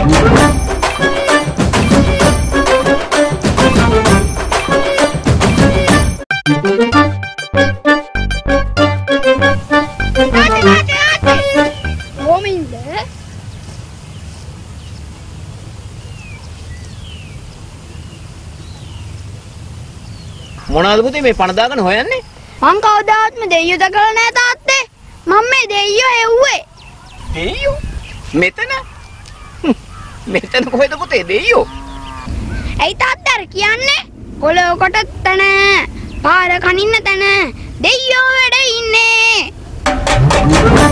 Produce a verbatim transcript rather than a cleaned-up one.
මොනවද පුතේ මේ පණ දාගෙන හොයන්නේ? මං කවදාත්ම දෙයියෝ දැකලා නැහැ තාත්තේ. මම මේ දෙයියෝ එව්වේ. දෙයියෝ? මෙතන? මෙතන කොහෙද පුතේ දෙයියෝ? ඇයි තාත්තා කියන්නේ? කොළොකට තන පාර කනින්න තන දෙයියෝ වැඩ ඉන්නේ.